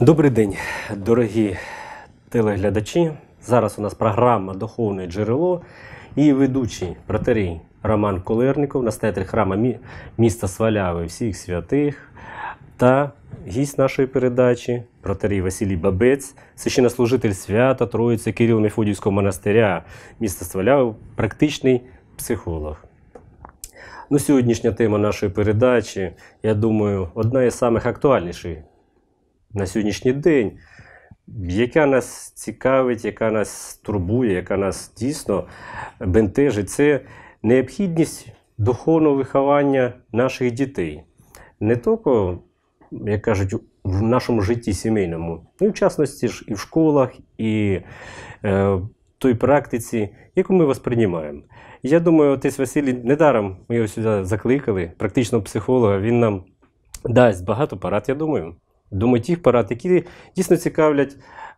Добрий день, дорогі телеглядачі. Зараз у нас програма «Духовне джерело» і ведучий протерій Роман Колерніков, настоятель храму міста Сваляви всіх святих, та гість нашої передачі протерій Василій Бабець, священнослужитель Свята Троїці Кирило-Мефодіївського монастиря міста Сваляви, практичний психолог. Ну, сьогоднішня тема нашої передачі, я думаю, одна із самих актуальніших на сьогоднішній день, яка нас цікавить, яка нас турбує, яка нас дійсно бентежить, це необхідність духовного виховання наших дітей. Не тільки, як кажуть, в нашому житті сімейному, ну і в частності ж і в школах, і в той практиці, яку ми восприймаємо. Я думаю, отець Василій, недаром ми його сюди закликали, практичного психолога, він нам дасть багато порад, я думаю. Думаю, тих порад, які дійсно цікавлять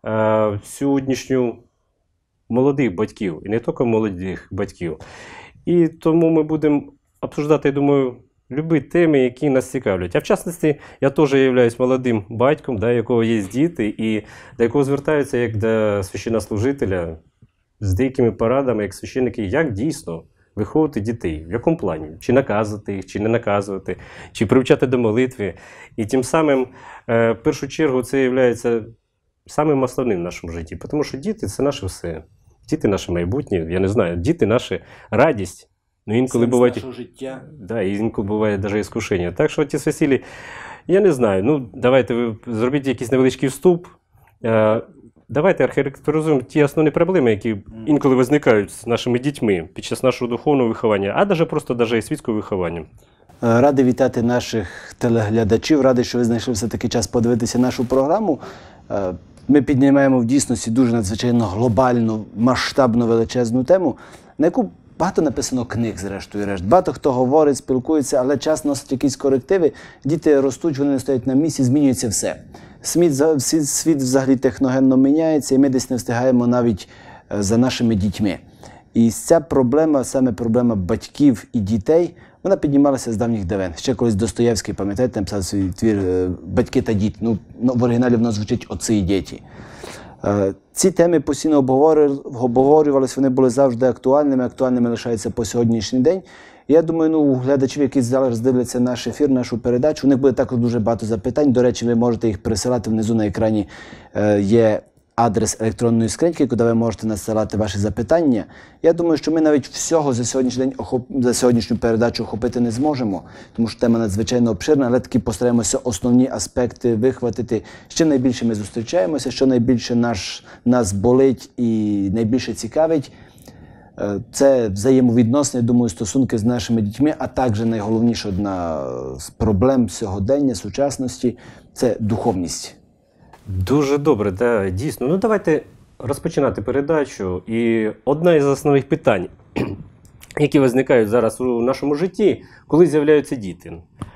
сьогоднішню молодих батьків, і не тільки молодих батьків. І тому ми будемо обсуждати, я думаю, любі теми, які нас цікавлять. А в частності, я теж являюсь молодим батьком, да, якого є діти, і до якого звертаються як до священнослужителя з деякими порадами, як священники, як дійсно виховувати дітей, в якому плані? Чи наказувати їх, чи не наказувати, чи привчати до молитви. І тим самим, в першу чергу, це є самим основним в нашому житті. Тому що діти – це наше все. Діти – наше майбутнє, я не знаю, діти – наша радість. Ну, інколи буває нашого життя. Да, інколи буває навіть іскушення. Так що, отець Василій, я не знаю, ну, давайте ви зробіть якийсь невеличкий вступ. Давайте охарактеризуємо ті основні проблеми, які інколи виникають з нашими дітьми під час нашого духовного виховання, а навіть просто і світського виховання. Радий вітати наших телеглядачів, радий, що ви знайшли все-таки час подивитися нашу програму. Ми піднімаємо в дійсності дуже надзвичайно глобальну, масштабну, величезну тему, на яку багато написано книг, зрештою решт. Багато хто говорить, спілкується, але час носить якісь корективи. Діти ростуть, вони не стоять на місці, змінюється все. Світ взагалі техногенно міняється, і ми десь не встигаємо навіть за нашими дітьми. І ця проблема, саме проблема батьків і дітей, вона піднімалася з давніх давен. Ще колись Достоєвський, пам'ятаєте, написав свій твір «Батьки та діти». Ну, в оригіналі воно звучить «Отці і діти». Ці теми постійно обговорювалися, вони були завжди актуальними лишаються по сьогоднішній день. Я думаю, у глядачів, які зараз дивляться наш ефір, нашу передачу, у них буде також дуже багато запитань. До речі, ви можете їх присилати, внизу на екрані є адрес електронної скриньки, куди ви можете надсилати ваші запитання. Я думаю, що ми навіть всього за сьогоднішній день, за сьогоднішню передачу охопити не зможемо, тому що тема надзвичайно обширна, але таки постараємося основні аспекти вихватити. З чим найбільше ми зустрічаємося, що найбільше нас болить і найбільше цікавить. Це взаємовідносини, думаю, стосунки з нашими дітьми, а також найголовніша одна з проблем сьогодення, сучасності – це духовність. Дуже добре, да, дійсно. Ну, давайте розпочинати передачу. І одне із основних питань, які виникають зараз у нашому житті, коли з'являються діти.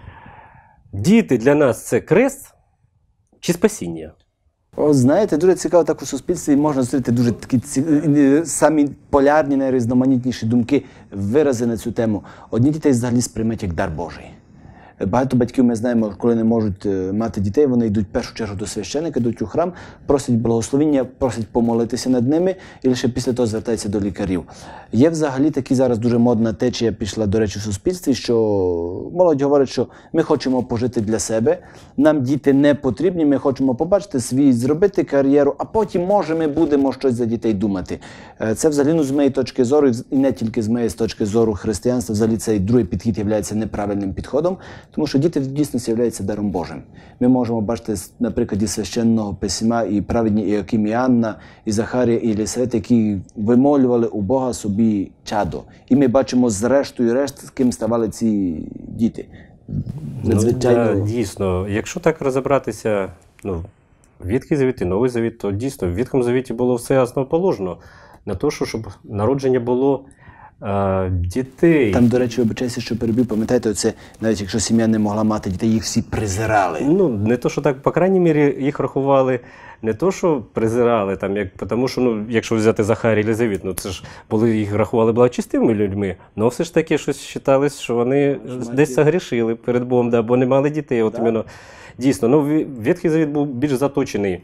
Діти для нас – це хрест чи спасіння? О, знаєте, дуже цікаво, так у суспільстві можна зустріти дуже такі самі полярні, найрізноманітніші думки, вирази на цю тему. Одні дітей взагалі сприймають як дар Божий. Багато батьків, ми знаємо, коли не можуть мати дітей, вони йдуть в першу чергу до священика, йдуть у храм, просять благословіння, просять помолитися над ними і лише після того звертаються до лікарів. Є взагалі такі зараз дуже модна течія пішла, до речі, в суспільстві, що молодь говорить, що ми хочемо пожити для себе, нам діти не потрібні, ми хочемо побачити свій, зробити кар'єру, а потім, може, ми будемо щось за дітей думати. Це взагалі, з моєї точки зору, і не тільки з моєї точки зору християнства, взагалі цей другий підхід є неправильним підходом. Тому що діти в дійсності являються даром Божим. Ми можемо бачити на прикладі священного письма і праведні Іоаким і Анна, і Захарія, і Єлисавета, які вимолювали у Бога собі чадо. І ми бачимо зрештою решт, з ким ставали ці діти. Надзвичайно... Ну, дійсно, якщо так розібратися, Ветхий Завіт і Новий Завіт, то дійсно в Ветхому Завіті було все основоположено на те, щоб народження було Дітей. Там, до речі, вибачайся, що перебив, пам'ятаєте, оце, навіть якщо сім'я не могла мати дітей, їх всі презирали. Ну, не то, що так, по крайній мірі, їх рахували не то, що презирали, там, тому що, ну, якщо взяти Захарію і Єлизавет, ну, це ж були, їх рахували благочестивими людьми, але все ж таки щось вважалось, що вони десь загрішили перед Богом, да, бо не мали дітей. От, іменно, дійсно, ну, Ветхий Завіт був більш заточений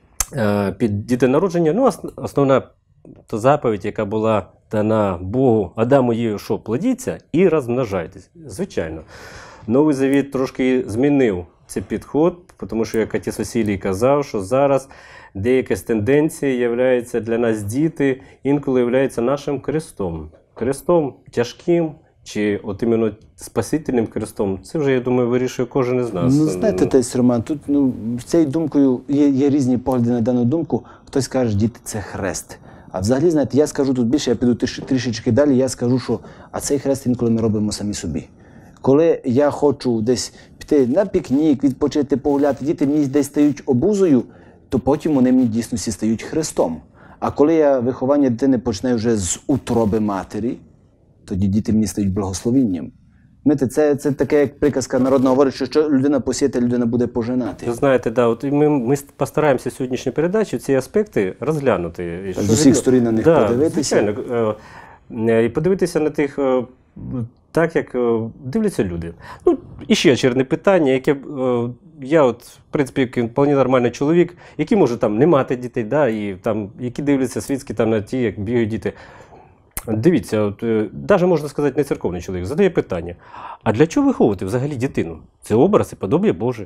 під дітонародження. Ну, основна то заповідь, яка була дана Богу, Адаму є, що плодіться і розмножайтесь. Звичайно. Новий Завіт трошки змінив цей підход, тому що, як отець Василій казав, що зараз деяка з тенденцій являється для нас діти, інколи являється нашим крестом. Крестом тяжким, чи от іменно спасительним крестом. Це вже, я думаю, вирішує кожен із нас. Ну, знаєте, отець Роман, тут з цією думкою є різні погляди на дану думку. Хтось каже, діти – це хрест. А взагалі, знаєте, я скажу тут більше, я піду трішечки далі, я скажу, що цей хрест інколи ми робимо самі собі. Коли я хочу десь піти на пікнік, відпочити, погуляти, діти мені десь стають обузою, то потім вони мені дійсно стають хрестом. А коли я виховання дитини починаю вже з утроби матері, тоді діти мені стають благословінням. Це таке, як приказка народна говорить, що людина посіє, людина буде пожинати. Ви знаєте, да, от ми постараємося в сьогоднішній передачі ці аспекти розглянути. З усіх сторін на них подивитися. Звичайно. І подивитися на тих так, як дивляться люди. Ну, і ще очередне питання, яке я, от, в принципі, як вполне нормальний чоловік, який може там не мати дітей, да, і там, які дивляться світські там на ті, як бігають діти. Дивіться, от, навіть можна сказати, не церковний чоловік, задає питання, а для чого виховувати взагалі дитину? Це образ і подобие Боже.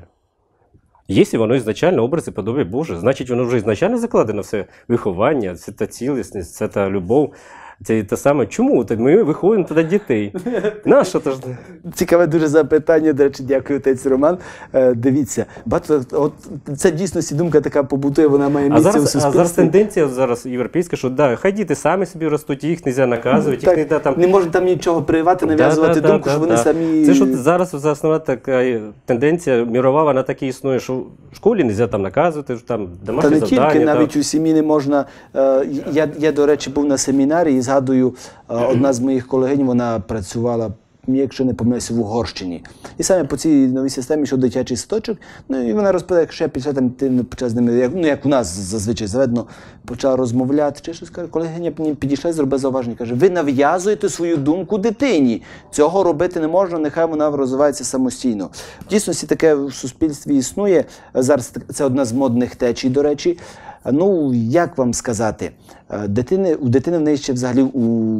Якщо воно ізначально образ і подобие Боже, значить воно вже ізначально закладено все виховання, це та цілісність, це та любов. Це те саме. Чому? Ми виховуємо тоді дітей. Нащо то ж? Цікаве дуже запитання, до речі, дякую, отець Роман. Дивіться, от це дійсно думка така побутує, вона має місце у суспільстві. А зараз тенденція зараз європейська, що да, хай діти самі собі ростуть, їх не можна наказувати, їх не там... Не можна там нічого прививати, нав'язувати думку, що вони самі... Це ж зараз основна така тенденція мірова, вона так і існує, що в школі не можна там наказувати, там домашні завдання. Та не тільки, навіть у сім'ї не можна... Я, до речі, був на семінарі і згадую, одна з моїх колегинь, вона працювала, якщо не помиляюся, в Угорщині. І саме по цій новій системі, що дитячий садочок, ну і вона розповідає, якщо я після там почав з ними, як у нас зазвичай заведено, почала розмовляти, чи щось каже, колегиня мені підійшла і зробила зауваження, каже, ви нав'язуєте свою думку дитині, цього робити не можна, нехай вона розвивається самостійно. В дійсності таке в суспільстві існує, зараз це одна з модних течій, до речі. Ну, як вам сказати, у дитини в неї ще взагалі у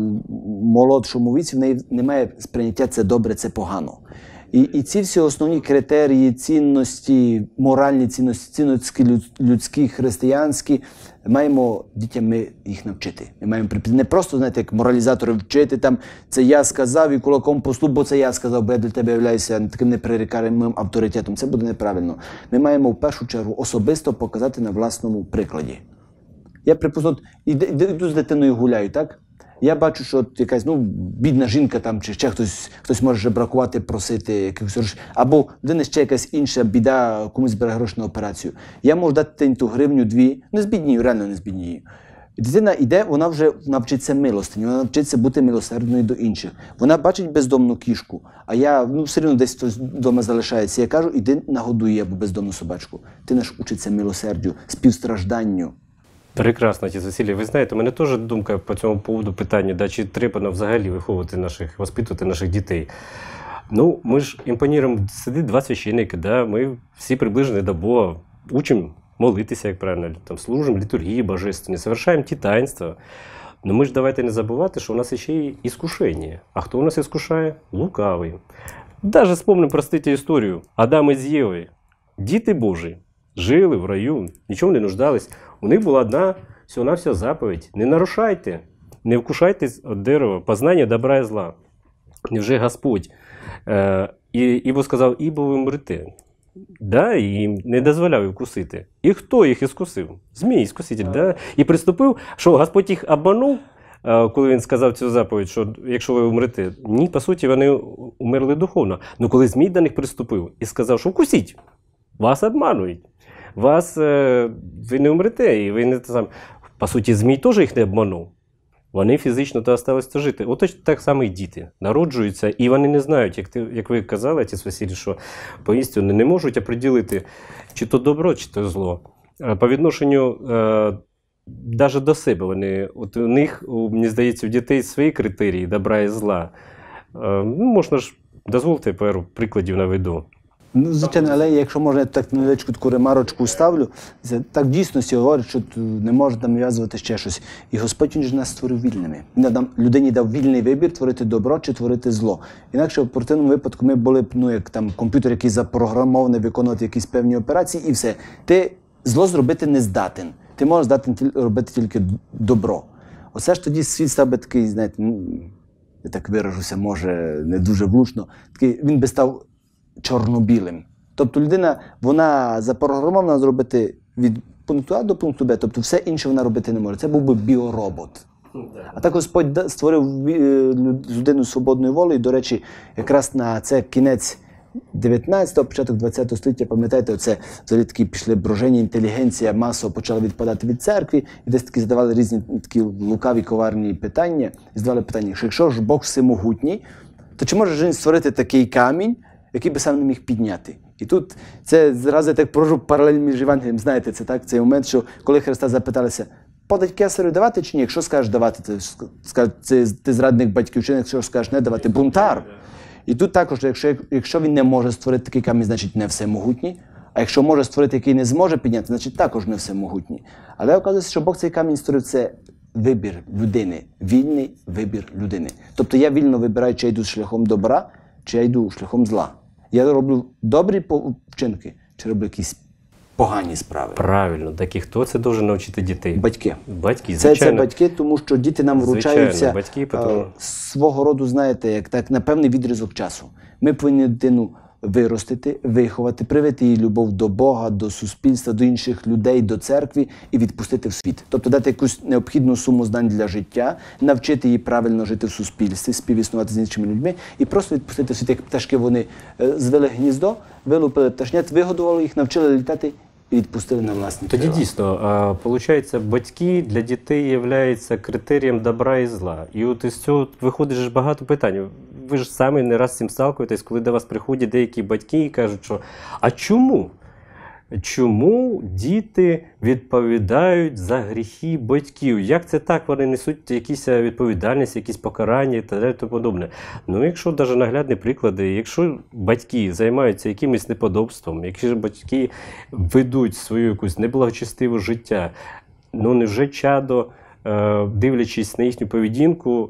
молодшому віці в неї немає сприйняття це добре, це погано. І ці всі основні критерії, цінності, моральні цінності людські, християнські, маємо дітям ми їх навчити. Ми маємо не просто, знаєте, як моралізатори вчити, там, це я сказав і кулаком послуг, бо це я сказав, бо я для тебе являюся таким непрерікаємим авторитетом. Це буде неправильно. Ми маємо в першу чергу особисто показати на власному прикладі. Я, припустимо, йду з дитиною гуляю, так? Я бачу, що якась, бідна жінка там, чи ще хтось може бракувати, просити якихось грошей. Або людина ще якась інша біда, комусь збере гроші на операцію. Я можу дати дитині ту гривню, дві, не збіднію, реально не збіднію. І дитина йде, вона вже навчиться милостині, вона навчиться бути милосердною до інших. Вона бачить бездомну кішку, а я, все одно десь хтось вдома залишається. Я кажу, іди нагодуй або бездомну собачку. Ти наш учиться милосердю, співстражданню. Прекрасно, отець Василій. Ви знаєте, у мене теж думка по цьому поводу питання, да, чи треба взагалі воспитувати наших дітей. Ну, ми ж імпоніруємо, сидить два священники, да, ми всі приближені до Бога, учимо молитися, як правильно, там, служимо літургії божественні, совершаємо ті таїнства. Но ми ж давайте не забувати, що у нас ще є іскушення. А хто у нас іскушає? Лукавий. Даже вспомнимо простите історію. Адам із Євою, діти Божі, жили в раю, нічого не нуждались. У них була одна всього-навсього заповідь. Не нарушайте, не вкушайте від дерева познання добра і зла. Невже Господь? Ібо сказав, ібо ви мрете. Да, і їм не дозволяв їх вкусити. І хто їх іскусив? Змій, іскуситель. Да? І приступив, що Господь їх обманув, коли він сказав цю заповідь, що якщо ви умрете. Ні, по суті, вони умерли духовно. Але коли Змій до них приступив і сказав, що вкусіть, вас обманують. Ви не умрете, і ви не сам. По суті, Змій теж їх не обманув. вони фізично то залишилися жити. От точно так само і діти народжуються, і вони не знають, як ви казали, отець Василій, що поістину не можуть оприділити, чи то добро, чи то зло. По відношенню навіть до себе вони, от у них, мені здається, у дітей свої критерії добра і зла. Можна ж, дозвольте пару прикладів наведу. Ну, звичайно, але якщо можна, я так невеличку таку ремарочку ставлю, так в дійсності говорить, що не можна там нав'язувати ще щось. І Господь, Він ж нас створив вільними. Він людині дав вільний вибір творити добро чи творити зло. Інакше в противному випадку ми були б, як там комп'ютер, який запрограмований виконувати якісь певні операції, і все. Ти зло зробити не здатен. Ти можеш здатен робити тільки добро. Оце ж тоді світ став би такий, знаєте, я так виражуся, може, не дуже влучно, такий, він би став чорно-білим. Тобто людина, вона запрограмована зробити від пункту А до пункту Б, тобто все інше вона робити не може. Це був би біоробот. А так Господь створив людину свободною волею. До речі, якраз на це кінець 19-го, початок 20-го століття, пам'ятаєте, оце взагалі такі пішли броження, інтелігенція масово почала відпадати від церкви, і десь такі задавали різні такі лукаві, коварні питання, і задавали питання, що якщо ж Бог всемогутній, то чи може він створити такий камінь, який би сам не міг підняти? І тут це зразу я так прожу паралель між Євангелієм. Знаєте, це так, цей момент, що коли Христа запиталися, подать кесарю давати чи ні? Якщо скажеш давати, то скажуть, ти зрадник батьківщини, якщо скажеш не давати, бунтар. І тут також, якщо він не може створити такий камінь, значить не всемогутній. А якщо може створити, який не зможе підняти, значить також не всемогутній. Але оказується, що Бог цей камінь створив, це вибір людини, вільний вибір людини. Тобто я вільно вибираю, чи я йду шляхом добра, чи я йду шляхом зла. Я роблю добрі вчинки, чи роблю якісь погані справи. Правильно, так і хто це дуже навчити дітей? Батьки. Батьки, звичайно. Це батьки, тому що діти нам вручаються батьки, тому... свого роду, знаєте, як так, на певний відрізок часу. Ми повинні дитину виростити, виховати, привити їй любов до Бога, до суспільства, до інших людей, до церкви і відпустити в світ. Тобто дати якусь необхідну суму знань для життя, навчити її правильно жити в суспільстві, співіснувати з іншими людьми і просто відпустити в світ, як пташки вони звели гніздо, вилупили пташнят, вигодували їх, навчили літати і відпустили на власні крила. Тоді дійсно, виходить, батьки для дітей являються критерієм добра і зла. І от із цього виходить ж багато питань. Ви ж самі не раз з цим сталкуєтесь, коли до вас приходять деякі батьки і кажуть, що «А чому? Чому діти відповідають за гріхи батьків? Як це так? Вони несуть якісь відповідальність, якісь покарання і т.д. і подобне». Ну, якщо навіть наглядні приклади, якщо батьки займаються якимось неподобством, якщо батьки ведуть свою якусь неблагочестиве життя, ну невже чадо, дивлячись на їхню поведінку,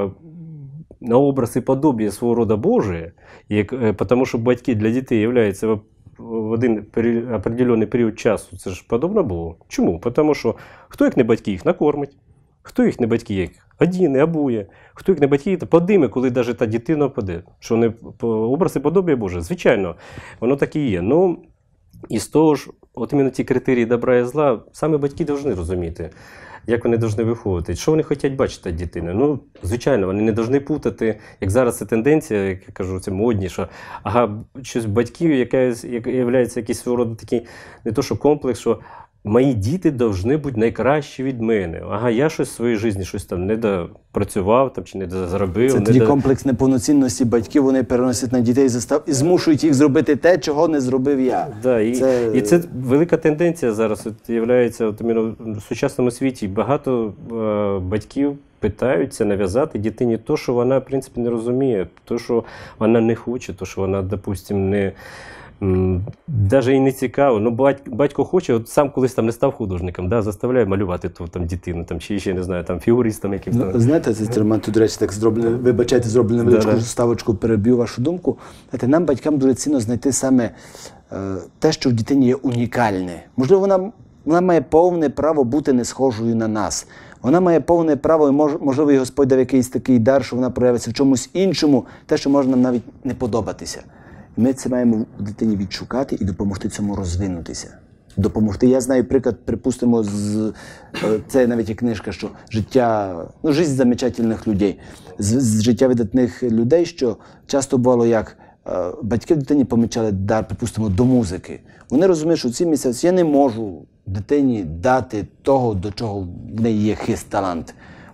на образ і подобие свого рода Божие, тому що батьки для дітей являються в один определенний період часу, це ж подобно було. Чому? Тому що хто як не батьки їх накормить, хто їх не батьки їх одіне, обує, хто як не батьки їх подиме, коли навіть та дитина впаде. Що не образ і подобие Боже. Звичайно, воно так і є. Ну, і з того ж, от іменно ті критерії добра і зла, саме батьки повинні розуміти, як вони повинні виховувати, що вони хочуть бачити від дитини. Ну, звичайно, вони не повинні путати, як зараз це тенденція, як я кажу, це модні, що щось батьків, яка є якийсь свого роду такий, не то що комплекс, що мої діти повинні бути найкращі від мене. Я щось в своїй житті щось там не допрацював там, чи не заробив. Це тоді комплекс неповноцінності батьків, вони переносять на дітей і змушують їх зробити те, чого не зробив я. Да, і це велика тенденція зараз з'являється в сучасному світі. Багато батьків питаються нав'язати дитині те, що вона, в принципі, не розуміє, те, що вона не хоче, те, що вона, допустимо, не... Навіть і не цікаво. Ну, батько хоче, от сам колись там не став художником, заставляє малювати ту там дитину, там, чи ще, не знаю, там, фігуристом якимось. Ну, знаєте, це Роман, тут, до речі, так зроблено, вибачайте, зроблено невеличку ставочку, переб'ю вашу думку. Знаєте, нам, батькам, дуже цінно знайти саме те, що в дитині є унікальне. Можливо, вона має повне право бути не схожою на нас. Вона має повне право, і можливо, і Господь дав якийсь такий дар, що вона проявиться в чомусь іншому, те, що може нам навіть не подобатися. Ми це маємо в дитині відшукати і допомогти цьому розвинутися. Допомогти. Я знаю приклад, припустимо, це навіть є книжка, що життя замечательних людей, з життя видатних людей, що часто бувало як батьки в дитині помічали дар, припустимо, до музики. Вони розуміють, що в ці місяці я не можу дитині дати того, до чого в неї є хист, талант.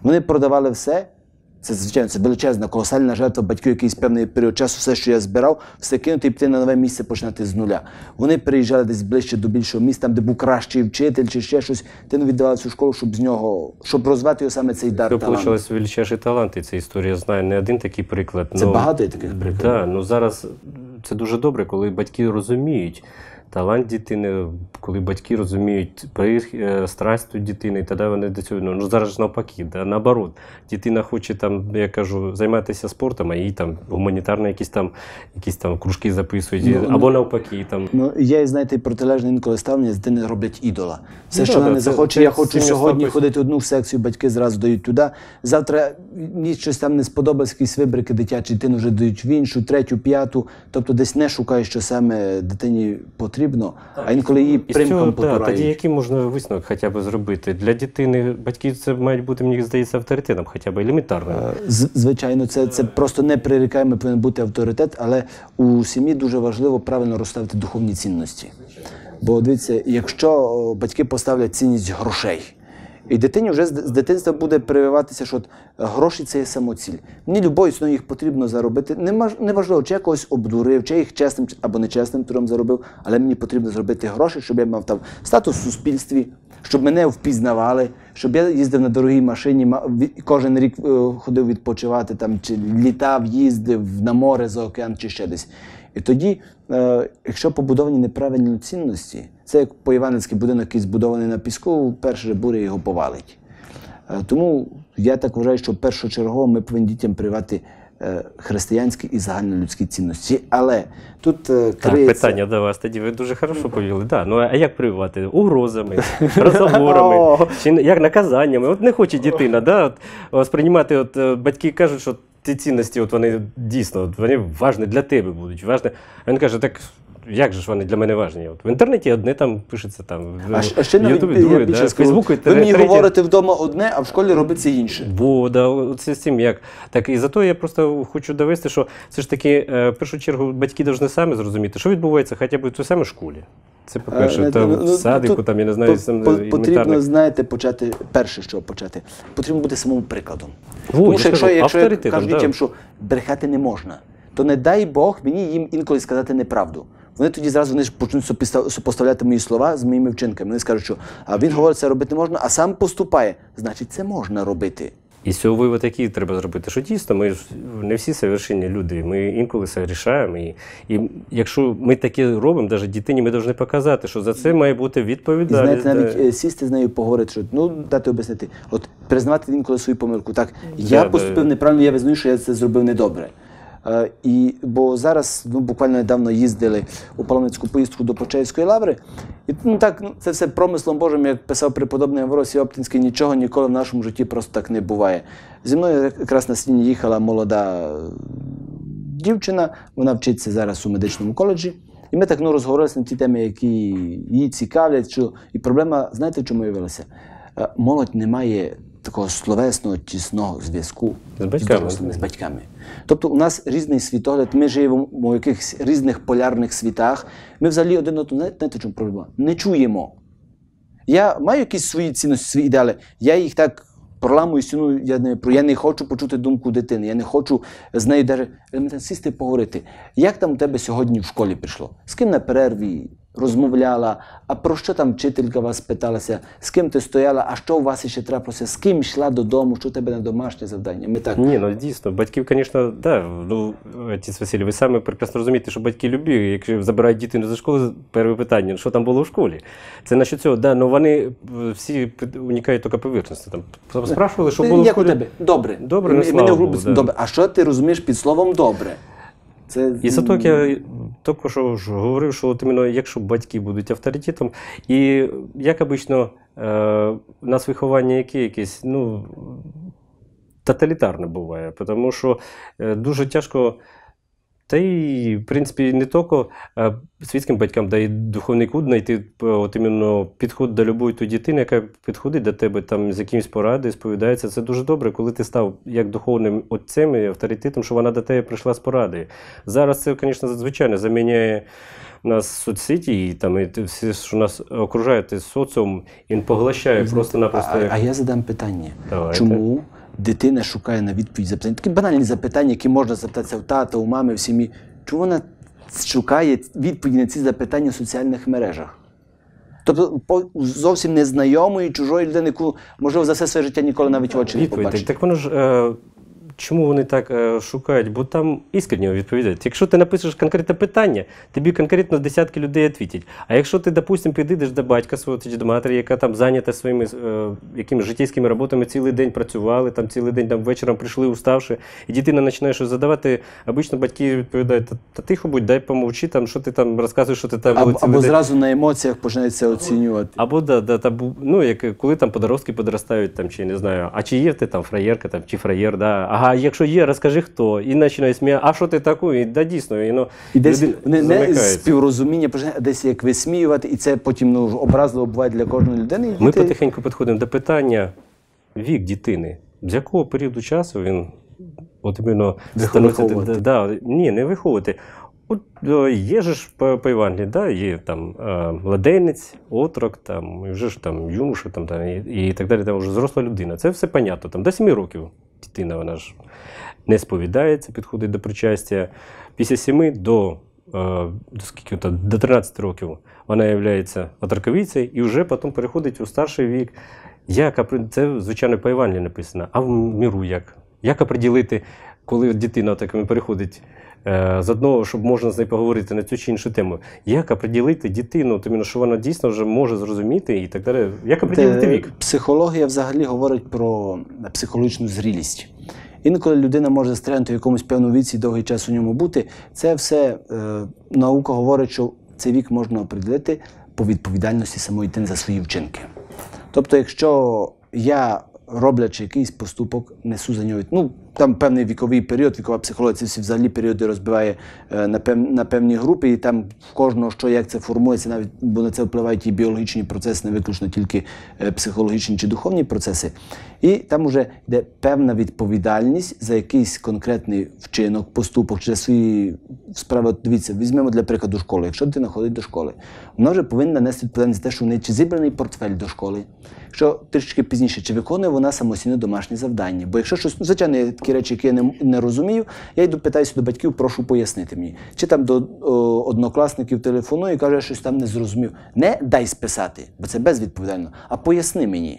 Вони продавали все. Це, звичайно, це величезна, колосальна жертва батьків, якийсь певний період часу, все, що я збирав, все кинути і піти на нове місце, починати з нуля. Вони переїжджали десь ближче до більшого міста, там, де був кращий вчитель чи ще щось. Ти не віддавали цю школу, щоб розвивати його саме цей дар Це таланту. вийшов величезний талант, і ця історія знає не один такий приклад. Це багато є таких прикладів. Так, ну зараз це дуже добре, коли батьки розуміють талант дитини, коли батьки розуміють страсть дитини, і тоді вони до цього, ну зараз ж навпаки, да, наоборот. Дитина хоче там, я кажу, займатися спортом, а їй там гуманітарні якісь там кружки записують, або навпаки. Там. Ну, є, знаєте, протилежне інколи ставлення, з дитини роблять ідола. Все, Ну, що вона да, не це- захоче, це я хочу сильно сьогодні слабкість. ходити в одну секцію, батьки зразу дають туди. Завтра мені щось там не сподобалось, якісь вибрики дитячі, дитину вже дають в іншу, третю, п'яту. Тобто десь не шукають, що саме дитині потрібно, а інколи її І з цього, примком да, потурають. тоді який можна висновок хоча б зробити? Для дитини батьки це мають бути, мені здається, авторитетом, хоча б елементарним. Звичайно, це просто непрерікаємо повинен бути авторитет, але у сім'ї дуже важливо правильно розставити духовні цінності. Бо дивіться, якщо батьки поставлять цінність грошей, і дитині вже з дитинства буде прививатися, що от гроші – це є самоціль. Мені любою ціною їх потрібно заробити. Неважливо, чи я когось обдурив, чи я їх чесним або нечесним трудом заробив, але мені потрібно зробити гроші, щоб я мав там статус в суспільстві, щоб мене впізнавали, щоб я їздив на дорогій машині, кожен рік ходив відпочивати, там, чи літав, їздив на море, за океан, чи ще десь. І тоді, якщо побудовані неправильні цінності, це як по-іванецьки будинок, який збудований на піску, перша же буря його повалить. Тому я так вважаю, що першочергово ми повинні дітям прививати християнські і загальнолюдські цінності. Але тут Так, криється... питання до вас тоді ви дуже хорошо повіли. Да. Ну, а як прививати? Угрозами, розговорами, чи як наказаннями? От не хоче дитина, да, от, сприймати, от, батьки кажуть, що ті цінності, от вони дійсно, от, вони важні для тебе будуть. Важні. А він каже, так як же ж вони для мене важні? От, в інтернеті одне там пишеться, там, А ще в навіть Ютубі я друге, більше да, в скажу, Фейсбуку ви мені третє. говорите вдома одне, а в школі робиться інше. Бо, да, це з цим як. Так, і зато я просто хочу довести, що все ж таки, в першу чергу, батьки повинні самі зрозуміти, що відбувається хоча б в тій самій школі. Це, по-перше, там, в садику, там, я не знаю, потрібно, знаєте, почати, перше, що почати, потрібно бути самим прикладом. Во, Тому я що кажу, якщо я авторитетом, кажу да. дітям, що брехати не можна, то не дай Бог мені їм інколи сказати неправду. Вони тоді зразу вони ж почнуть супоставляти мої слова з моїми вчинками. Вони скажуть, що а він говорить, це робити не можна, а сам поступає. Значить, це можна робити. І з цього вивод який треба зробити, що дійсно ми ж не всі совершенні люди, ми інколи согрішаємо. І якщо ми таке робимо, навіть дитині ми повинні показати, що за це має бути І відповідальність. знаєте, навіть сісти з нею поговорити, що ну дати об'яснити. От признавати інколи свою помилку. Так, я поступив неправильно, я визнаю, що я це зробив недобре. Бо зараз, буквально недавно їздили у паломницьку поїздку до Почаївської лаври, і це все промислом Божим, як писав преподобний Авросій Оптинський, нічого ніколи в нашому житті просто так не буває. Зі мною якраз на сіні їхала молода дівчина, вона вчиться зараз у медичному коледжі, і ми так розговорилися на ті теми, які її цікавлять. І проблема, знаєте, в чому виявилася? Молодь не має такого словесного, тісного зв'язку з батьками. Тобто у нас різний світогляд, ми живемо в якихось різних полярних світах, ми взагалі один одного, знаєте, в чому проблема? Не чуємо. Я маю якісь свої цінності, свої ідеали, я їх так проламую стіну, я не хочу почути думку дитини, я не хочу з нею навіть елементарно сісти поговорити. Як там у тебе сьогодні в школі прийшло? З ким на перерві розмовляла, а про що там вчителька вас питалася, з ким ти стояла, а що у вас ще трапилося, з ким йшла додому, що у тебе на домашнє завдання? Ми так. Ні, ну дійсно, батьків, звісно, да, ну, отець Василь, ви самі прекрасно розумієте, що батьки любі, якщо забирають дитину зі школи, перше питання, що там було в школі? Це насчет цього, да, ну вони всі уникають тільки поверхності. Там спрашували, що було в школі. Як у тебе? Добре. Добре, слава Богу, да. Добре. А що ти розумієш під словом добре? І зато я тільки що ж говорив, що от іменно, якщо батьки будуть авторитетом, і як обично у нас виховання якесь, ну, тоталітарне буває, тому що дуже тяжко Та й, в принципі, не тільки світським батькам, да й духовнику знайти от іменно підход до любої тої дитини, яка підходить до тебе там з якимось порадою, сповідається. Це дуже добре, коли ти став як духовним отцем і авторитетом, що вона до тебе прийшла з порадою. Зараз це, звісно, звичайно заміняє нас соцсеті, і там і все, що нас окружає, і соціум, він поглощає просто-напросто. А я задам питання. Давайте. Чому дитина шукає на відповідь запитання? Такі банальні запитання, які можна запитатися в тата, у мами, в сім'ї. Чому вона шукає відповіді на ці запитання в соціальних мережах? Тобто зовсім незнайомої, чужої людини, яку, можливо, за все своє життя ніколи навіть в очі не побачить. Так воно ж, чому вони так шукають? Бо там іскренньо відповідають. Якщо ти напишеш конкретне питання, тобі конкретно десятки людей відповідять. А якщо ти, допустимо, підійдеш до батька свого чи до матері, яка там зайнята своїми якимись життєвими роботами, цілий день працювали, там цілий день там вечором прийшли уставши, і дитина починає щось задавати, обично батьки відповідають: та тихо будь, дай помовчи, там, що ти там розказуєш, що ти там було цілий або день. зразу на емоціях починається оцінювати. Або коли там подростки підростають, там, чи не знаю, а чи є ти там фраєрка, там, чи фраєр, да? Ага, якщо є, розкажи хто. І починає сміяти, а що ти такий? І да, дійсно, і десь не співрозуміння, а десь як висміювати, і це потім образливо буває для кожної людини. Ми потихеньку підходимо до питання вік дитини. З якого періоду часу він от іменно виховувати? Ні, не виховувати. От є ж по Євангелії, да, є там младенець, отрок, там, і вже ж там юноша, там, і так далі, там вже зросла людина. Це все понятно. Там, до 7 років дитина, вона ж не сповідається, підходить до причастя. Після 7 до 13 років вона є отроковицею і вже потім переходить у старший вік. Це, звичайно, по Євангелії написано. А в миру як? Як оприділити, коли дитина так переходить з одного, щоб можна з нею поговорити на цю чи іншу тему? Як оприділити дитину, тому що вона дійсно вже може зрозуміти і так далі? Як оприділити вік? Психологія взагалі говорить про психологічну зрілість. Інколи людина може застрягнути в якомусь певному віці і довгий час у ньому бути. Це все наука говорить, що цей вік можна оприділити по відповідальності самої дитини за свої вчинки. Тобто, якщо я, роблячи якийсь поступок, несу за нього, там певний віковий період, вікова психологія, ці всі взагалі періоди розбиває на певні групи, і там в кожного, що як це формується, навіть, бо на це впливають і біологічні процеси, не виключно тільки психологічні чи духовні процеси. І там вже йде певна відповідальність за якийсь конкретний вчинок, поступок, чи за свої справи. Дивіться, візьмемо для прикладу школу. Якщо дитина ходить до школи, вона вже повинна нести відповідальність за те, що в неї чи зібраний портфель до школи, якщо трішки пізніше, чи виконує вона самостійно домашні завдання. Бо якщо щось, звичайно, є такі речі, які я не розумію, я йду, питаюся до батьків, прошу пояснити мені. Чи там до однокласників телефоную і кажу, я щось там не зрозумів. Не дай списати, бо це безвідповідально, а поясни мені.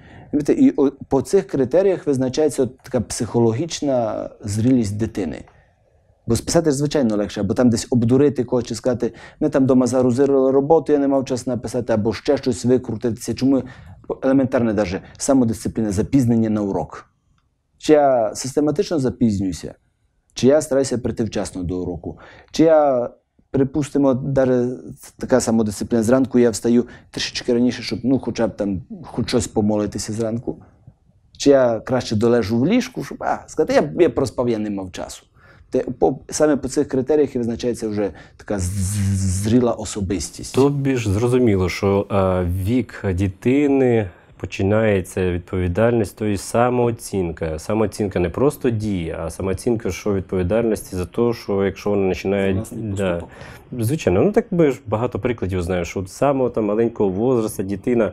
І по цих критеріях визначається така психологічна зрілість дитини. Бо списати ж, звичайно, легше, або там десь обдурити когось, чи сказати, мене там вдома загрузили роботу, я не мав часу написати, або ще щось викрутитися. Чому елементарне навіть самодисципліна, запізнення на урок. Чи я систематично запізнююся, чи я стараюся прийти вчасно до уроку, чи я, припустимо, навіть така самодисципліна, зранку я встаю трішечки раніше, щоб хоча б там хоч щось помолитися зранку, чи я краще долежу в ліжку, щоб сказати, я проспав, я не мав часу. Саме по цих критеріях і визначається вже така зріла особистість. Тобі ж зрозуміло, що вік дитини починається відповідальність, тобто самооцінка. Самооцінка не просто дія, а самооцінка, що відповідальності за те, що якщо вона починає... Да, звичайно, так ми ж багато прикладів знаємо, що від самого там маленького возрасту дитина,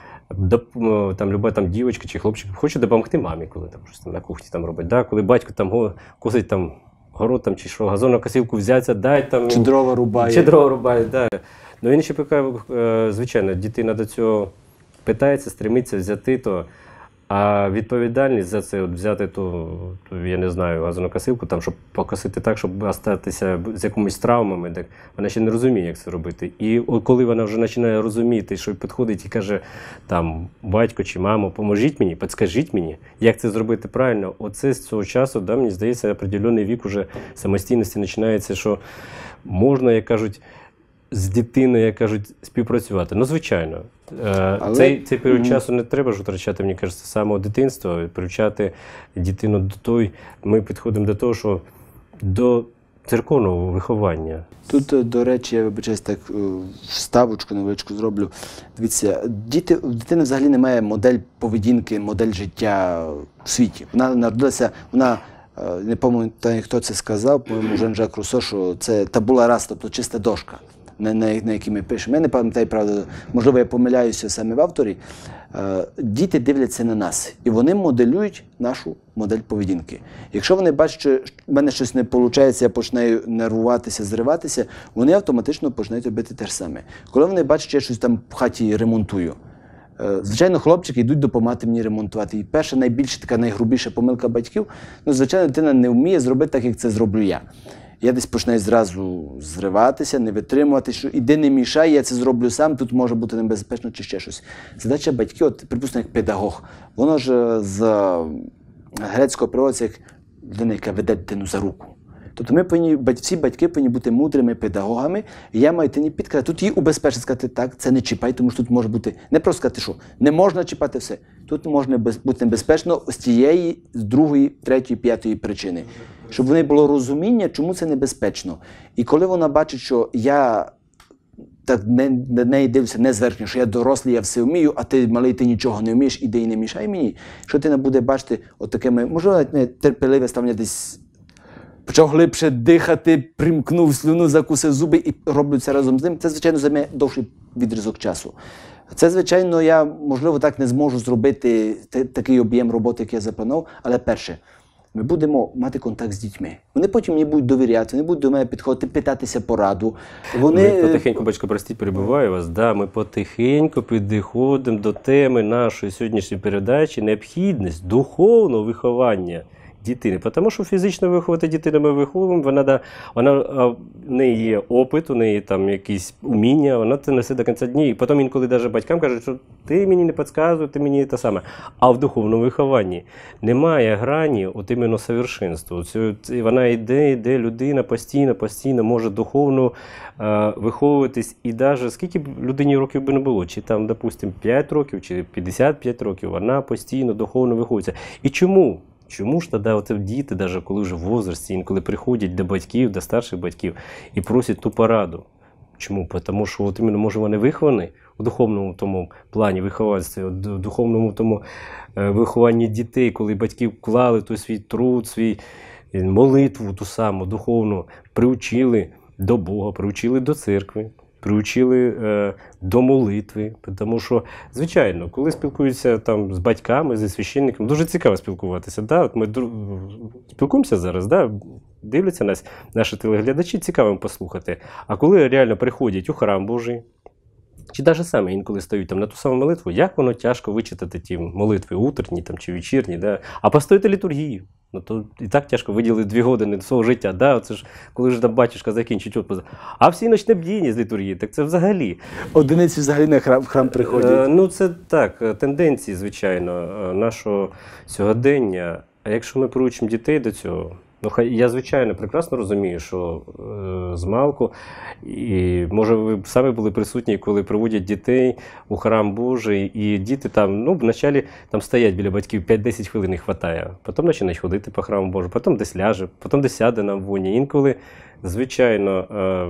там люба там дівчинка чи хлопчик хоче допомогти мамі, коли там щось там на кухні там робить. Да? Коли батько там косить там город там, чи що, газонокосилку взяться, дай там... Чи дрова рубає. Чи дрова рубає, да. Ну він ще поки, звичайно, дитина до цього питається, стремиться взяти то, а відповідальність за це, взяти ту, я не знаю, газонокосилку, там, щоб покосити так, щоб остатися з якимись травмами, так, вона ще не розуміє, як це робити. І коли вона вже починає розуміти, що підходить і каже, там, батько чи мамо, поможіть мені, підскажіть мені, як це зробити правильно, оце з цього часу, да, мені здається, определений вік уже самостійності починається, що можна, як кажуть, з дитиною, як кажуть, співпрацювати. Ну, звичайно. Цей період часу не треба ж втрачати, мені кажеться, з самого дитинства, привчати дитину до той. Ми підходимо до того, що до церковного виховання. Тут, до речі, я вибачаюсь, так вставочку невеличку зроблю. Дивіться, у дитини взагалі немає модель поведінки, модель життя в світі. Вона народилася, не пам'ятаю, хто це сказав, по-моєму, Жан-Жак Руссо, що це табула раса, тобто чиста дошка, на якій ми пишемо. Я не пам'ятаю, правда, можливо, я помиляюся саме в авторі. Діти дивляться на нас, і вони моделюють нашу модель поведінки. Якщо вони бачать, що в мене щось не виходить, я починаю нервуватися, зриватися, вони автоматично починають робити те ж саме. Коли вони бачать, що я щось там в хаті ремонтую, звичайно, хлопчики йдуть допомагати мені ремонтувати. І перша, найбільша, така найгрубіша помилка батьків, звичайно, дитина не вміє зробити так, як це зроблю я. Я десь починаю зразу зриватися, не витримувати, що іди не мішай, я це зроблю сам, тут може бути небезпечно чи ще щось. Задача батьків, от, припустимо, як педагог, воно ж з грецького переводиться як людина, яка веде дитину за руку. Тобто всі батьки повинні бути мудрими педагогами, і я маю дитині підказати. Тут її убезпечити, сказати, так, це не чіпай, тому що тут може бути, не просто сказати, що не можна чіпати все. Тут можна бути небезпечно з тієї, з другої, третьої, п'ятої причини. Щоб в неї було розуміння, чому це небезпечно. І коли вона бачить, що я так на неї дивлюся не зверхньо, що я дорослий, я все вмію, а ти малий, ти нічого не вмієш, іди і не мішай мені. Що ти не буде бачити от такими, можливо, терпеливе ставлення десь, почав глибше дихати, примкнув слюну, закусив зуби і роблю це разом з ним. Це, звичайно, займе довший відрізок часу. Це, звичайно, я, можливо, так не зможу зробити такий об'єм роботи, як я запланував, але перше, ми будемо мати контакт з дітьми. Вони потім мені будуть довіряти, вони будуть до мене підходити, питатися пораду. Ми потихеньку, батько, простіть, перебиваю вас, ми потихеньку підходимо до теми нашої сьогоднішньої передачі «Необхідність духовного виховання дитини». Тому що фізично виховати дитину ми виховуємо, в неї є опит, у неї там якісь уміння, вона це несе до кінця днів. І потім інколи навіть батькам кажуть, що ти мені не підказуй, ти мені те саме. А в духовному вихованні немає грані от іменно совершенства. Вона йде, людина постійно може духовно виховуватись. І навіть скільки б людині років би не було, чи там, допустимо, 5 років, чи 55 років, вона постійно духовно виховується. І чому? Чому ж тоді от діти, навіть коли вже в возрасті, інколи приходять до батьків, до старших батьків і просять ту пораду? Чому? Тому що от іменно, може, вони виховані у духовному тому плані виховательства, у духовному тому вихованні дітей, коли батьки вклали той свій труд, свій молитву ту саму духовну, приучили до Бога, приучили до церкви, приучили до молитви. Тому що, звичайно, коли спілкуються там з батьками, зі священником, дуже цікаво спілкуватися. Да? От ми спілкуємося зараз, да? Дивляться нас наші телеглядачі, цікаво послухати. А коли реально приходять у храм Божий, чи навіть саме інколи стають там на ту саму молитву, як воно тяжко вичитати ті молитви утренні там, чи вечірні, да? А постояти літургію. То і так тяжко виділити 2 години свого життя. Да? Оце ж, коли ж там батюшка закінчить відпуск. А всі ночне бдіння з літургії, так це взагалі. Одиниці взагалі на храм приходять. Це так, тенденції, звичайно, нашого сьогодення. А якщо ми приучимо дітей до цього, я, звичайно, прекрасно розумію, що змалку, і, може, ви самі були присутні, коли приводять дітей у храм Божий, і діти там, вначалі там стоять біля батьків, 5-10 хвилин не вистачає, потім починають ходити по храму Божу, потім десь ляже, потім десь сяде на воні. Інколи, звичайно,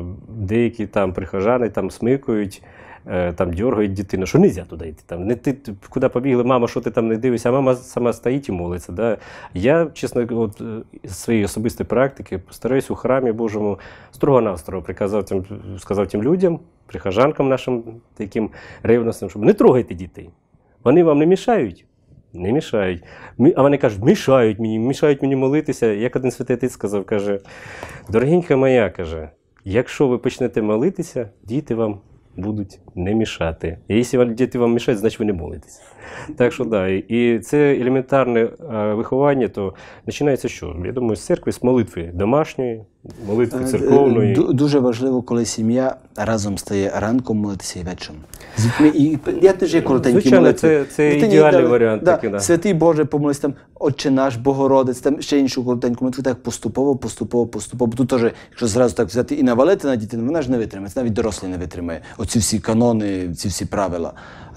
деякі там прихожани там смикають, там дергають дитину, що не можна туди йти. Там, не ти куди побігли, мама, що ти там не дивишся, а мама сама стоїть і молиться. Да? Я, чесно, от, з своєї особистої практики постараюсь у храмі Божому строго-настрого сказав тим людям, прихожанкам нашим таким ревностним, щоб не трогайте дітей. Вони вам не мішають? Не мішають. А вони кажуть, мішають мені молитися. Як один святий отець сказав, каже, дорогенька моя, каже, якщо ви почнете молитися, діти вам будуть не мішати. І якщо діти вам мішають, значить ви не молитесь. Так що, да. І це елементарне виховання, то починається що? Я думаю, з церкви, з молитви домашньої, молитви церковної. Дуже важливо, коли сім'я разом стає ранком молитися і вечором. З дітьми. І я теж є коротенькі молитви. Звичайно, це ідеальний варіант. Да, такий, да. Святий Боже, помолись там, Отче наш, Богородець, там ще іншу коротеньку молитву, так поступово. Бо тут теж, якщо зразу так взяти і навалити на дитину, вона ж не витримає, навіть дорослий не витримає. Оці всі канони, ці всі правила.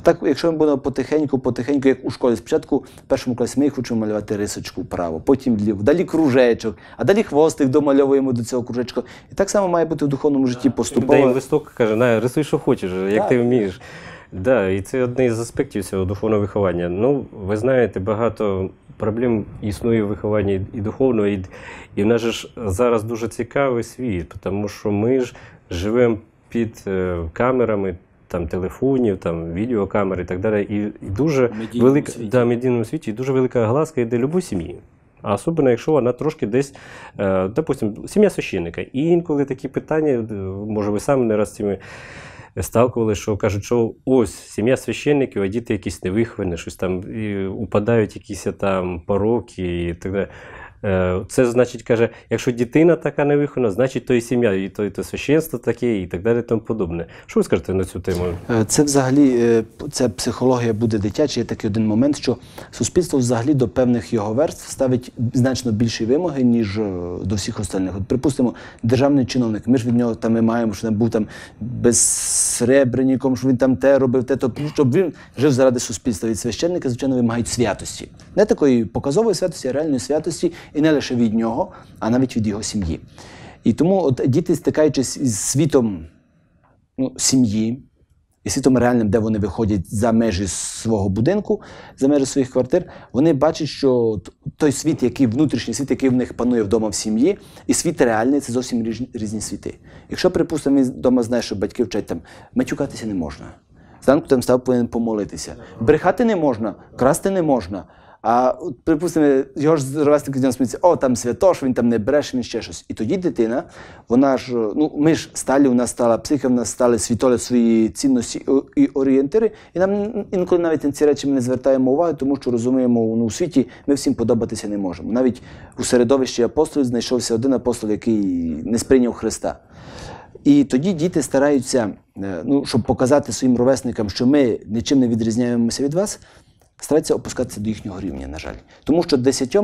Так, якщо ми будемо потихеньку, як у школі, спочатку в першому класі ми хочемо малювати рисочку вправо, потім вліво, далі кружечок, а далі хвостик домальовуємо до цього кружечка. І так само має бути в духовному житті поступово. Дай їм листок, каже, рисуй, що хочеш, як ти вмієш. Да, і це один із аспектів цього духовного виховання. Ну, ви знаєте, багато проблем існує в вихованні і духовного, і в нас же ж зараз дуже цікавий світ, тому що ми ж живемо під камерами, там, телефонів, там, відеокамери і так далі. І дуже велика, в медійному світі, і дуже велика огласка йде любої сім'ї. А особливо, якщо вона трошки десь, допустим, сім'я священника. І інколи такі питання, може ви самі не раз з цими сталкували, що кажуть, що ось сім'я священників, а діти якісь невиховані, щось там, і упадають якісь там пороки і так далі. Це значить, каже, якщо дитина така невихована, значить то і сім'я, і то священство таке, і так далі, і тому подобне. Що ви скажете на цю тему? Це взагалі, ця психологія буде дитяча, є такий один момент, що суспільство взагалі до певних його верств ставить значно більші вимоги, ніж до всіх остальних. От, припустимо, державний чиновник, ми ж від нього там вимагаємо, що він був там безсребреником, що він там те робив, то, щоб він жив заради суспільства. Від священника, звичайно, вимагають святості. Не такої показової святості, а реальної святості, і не лише від нього, а навіть від його сім'ї. І тому от діти, стикаючись із світом сім'ї, і світом реальним, де вони виходять за межі свого будинку, за межі своїх квартир, вони бачать, що той світ, який внутрішній світ, який в них панує вдома в сім'ї, і світ реальний – це зовсім різні світи. Якщо, припустимо, ми вдома знаємо, що батьки вчать там, матюкатися не можна, зранку там став повинен помолитися, брехати не можна, красти не можна. А, припустимо, його ж ровесник від нього сміється, о, там святош, він там не бреше, він ще щось. І тоді дитина, вона ж, ми ж сталі, у нас стала психіка, в нас стали світогляд, свої цінності і орієнтири, і нам інколи навіть на ці речі ми не звертаємо уваги, тому що розуміємо, у світі ми всім подобатися не можемо. Навіть у середовищі апостолів знайшовся один апостол, який не сприйняв Христа. І тоді діти стараються, щоб показати своїм ровесникам, що ми нічим не відрізняємося від вас, стараються опускатися до їхнього рівня, на жаль. Тому що 10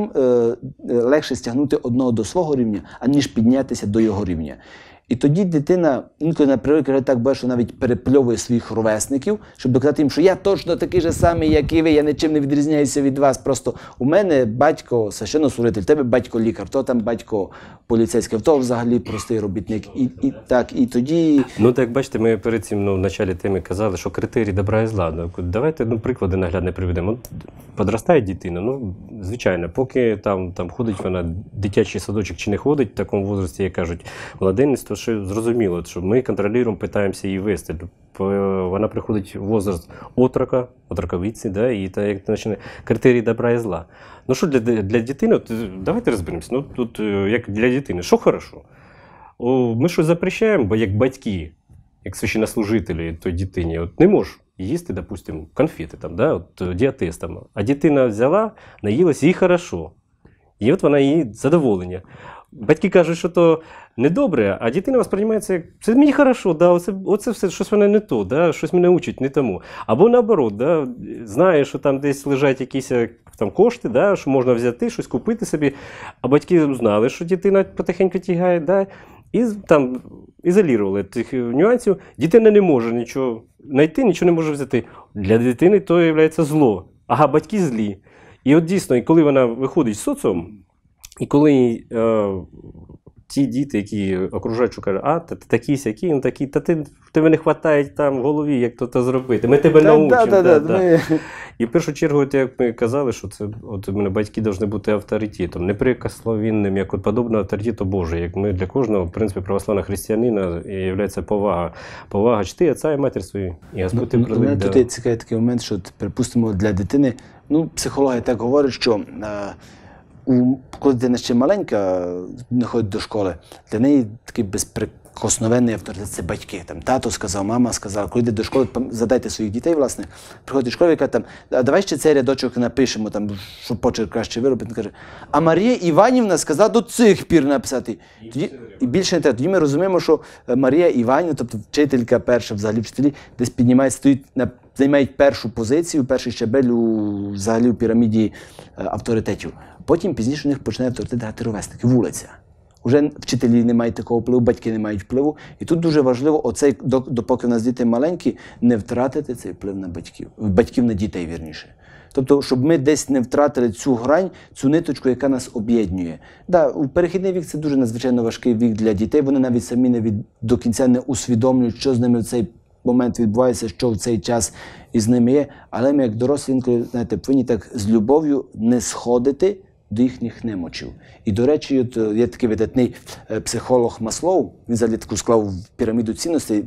легше стягнути одного до свого рівня, аніж піднятися до його рівня. І тоді дитина, інколи на природі, каже, так бачу, навіть перепльовує своїх ровесників, щоб доказати їм, що я точно такий же самий, як і ви, я нічим не відрізняюся від вас. Просто у мене батько священнослужитель, тебе батько лікар, то там батько поліцейський, в того взагалі простий робітник. І тоді... Ну, так, бачите, ми перед цим в початку теми казали, що критерії добра і зла. Давайте приклади наглядні приведемо. Подростає дитина, звичайно, поки там ходить вона, дитячий садочок чи не ходить, в такому віці, як кажуть, младенець, що зрозуміло, що ми контролюємо, питаємося її вести. Вона приходить в возраст отроковиці, да, і так, як почне критерії добра і зла. Ну що для дитини, давайте розберемося, тут як для дитини, що хорошо? Ми щось запрещаємо, бо як батьки, як священнослужителі той дитині, не можеш їсти, допустимо, конфети, там, да, діатез, там. А дитина взяла, наїлась, їй хорошо. І от вона їй задоволення. Батьки кажуть, що то недобре, а дитина сприймається як це мені хорошо, да, оце все, щось мене не то, да, щось мене учить не тому. Або наоборот, да, знає, що там десь лежать якісь там кошти, да, що можна взяти, щось купити собі, а батьки знали, що дитина потихеньку тягає, да, і там ізолювали тих нюансів. Дитина не може нічого знайти, нічого не може взяти. Для дитини то є зло, ага, батьки злі. І от дійсно, і коли вона виходить з соціуму, і коли ті діти, які окружають, що кажуть, а, ти такий сякий, він такий, та тебе не вистачає там в голові, як то зробити, ми тебе научимо. І в першу чергу, як ми казали, що це батьки повинні бути авторитетом, неприкословінним, як от подобного авторитету Божого, як ми для кожного, в принципі, православного християнина є повага. Повага чти отця і матір свої. І Господь прилив. Мене тут є цікавий такий момент, що, припустимо, для дитини, психологія так говорить, що коли дитина ще маленька, не ходить до школи, для неї такий безприкосновенний авторитет – це батьки. Там, тато сказав, мама сказала. Коли йде до школи, задайте своїх дітей, власне, приходить до школи і каже, давай ще цей рядочок напишемо, там, щоб почерк краще виробити. Каже, а Марія Іванівна сказала до цих пір написати. І більше не треба. Тоді ми розуміємо, що Марія Іванівна, тобто вчителька перша, взагалі вчителі, десь займають першу позицію, перший щабель взагалі у піраміді авторитетів. Потім пізніше у них починає авторитет грати ровесники, вулиця. Вже вчителі не мають такого впливу, батьки не мають впливу. І тут дуже важливо, допоки в нас діти маленькі, не втратити цей вплив на батьків на дітей, вірніше. Тобто, щоб ми десь не втратили цю грань, цю ниточку, яка нас об'єднує. Да, перехідний вік – це дуже надзвичайно важкий вік для дітей. Вони навіть самі до кінця не усвідомлюють, що з ними в цей момент відбувається, що в цей час із ними є. Але ми, як дорослі, інколи, знаєте, повинні так з любов'ю не сходити до їхніх немочів. І, до речі, от є такий видатний психолог Маслоу, він взагалі таку склав піраміду цінностей.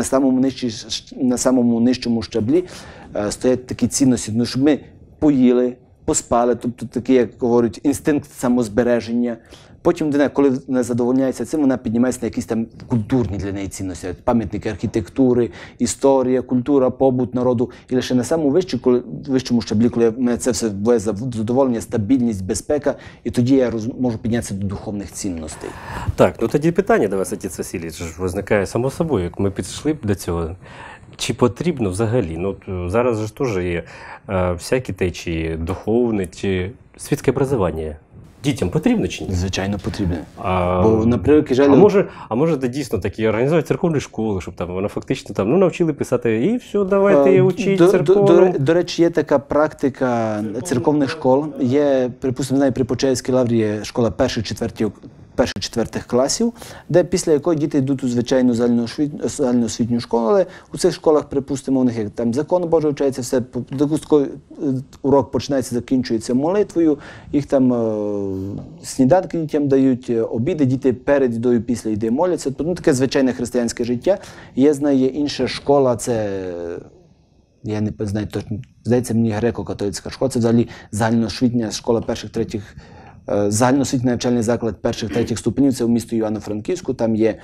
На самому нижчому щаблі стоять такі цінності, ну, щоб ми поїли, поспали, тобто такий, як говорять, інстинкт самозбереження. Потім людина, коли вона задовольняється цим, вона піднімається на якісь там культурні для неї цінності, пам'ятники архітектури, історія, культура, побут народу. І лише на самому вищому щаблі, коли мене це все буває задоволення, стабільність, безпека, і тоді я можу піднятися до духовних цінностей. Так, ну тоді питання до вас, отець Василій, виникає само собою, як ми підійшли до цього. Чи потрібно взагалі? Ну, зараз же теж є всякі течії, духовне чи світське образування. Дітям потрібно чи ні? Звичайно, потрібно. Бо, наприклад, жаль... А може дійсно такі організувати церковні школи, щоб там вона фактично там, ну, навчили писати, і все, давайте учіть церковну. До речі, є така практика церковних школ. Є, припустимо, при Почаївській лаврі є школа перших-четвертих класів, де після якої діти йдуть у звичайну загальноосвітню школу, але у цих школах, припустимо, у них як там закон Божий вчається, все, урок починається, закінчується молитвою, їх там сніданки дітям дають, обіди, діти перед їдою, після їди моляться. Ну, таке звичайне християнське життя. Є, знаю, є інша школа, це, я не знаю точно, здається, мені греко-католицька школа, це взагалі загальноосвітня школа перших-третіх, загальноосвітній навчальний заклад перших-третіх ступенів, це у місті Івано-Франківську, там є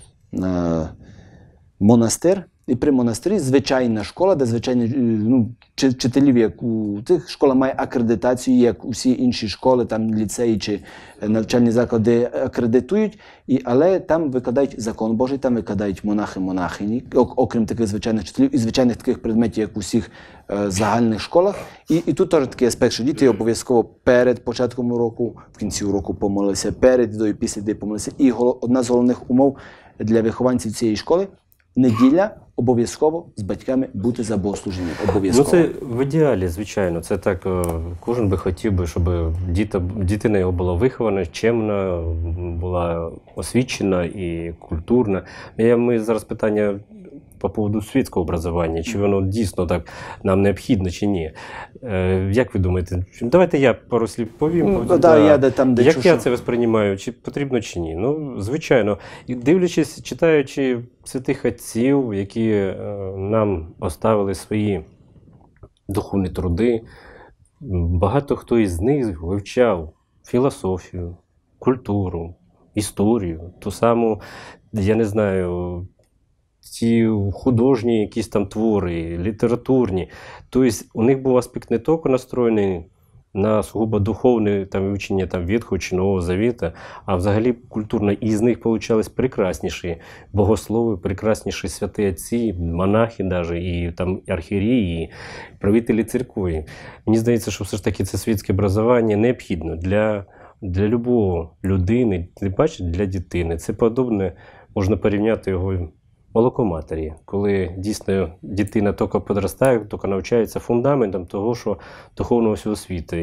монастир, і при монастирі звичайна школа, де звичайні вчителів, як у тих, школа має акредитацію, як усі інші школи, там ліцеї чи навчальні заклади акредитують, але там викладають закон Божий, там викладають монахи-монахині, окрім таких звичайних вчителів і звичайних таких предметів, як у всіх загальних школах. І тут теж такий аспект, що діти обов'язково перед початком уроку, в кінці уроку помолилися, перед ідою, після ідеї помолилися. І одна з головних умов для вихованців цієї школи – неділя обов'язково з батьками бути за богослужінням. Обов'язково. Ну це в ідеалі, звичайно. Це так, кожен би хотів би, щоб дитина його була вихована, чемна, була освічена і культурна. Ми зараз питання по поводу світського образування, чи воно дійсно так нам необхідно, чи ні. Як ви думаєте? Давайте я пару слів повім. Як я це восприймаю, чи потрібно, чи ні? Ну, звичайно. І дивлячись, читаючи святих отців, які нам оставили свої духовні труди, багато хто із них вивчав філософію, культуру, історію, ту саму, я не знаю, ці художні якісь там твори, літературні. Тобто у них був аспект не тільки настроєний на сугубо духовне там, вивчення там, Ветхого чи Нового Завіта, а взагалі культурно. І з них получались прекрасніші богослови, прекрасніші святі отці, монахи навіть, і там архієреї, і правителі церкви. Мені здається, що все ж таки це світське образування необхідно для любого людини, бачите, для дитини. Це подобне, можна порівняти його молоко матері, коли дійсно дитина тільки підростає, тільки навчається фундаментом того, що духовного всього світу.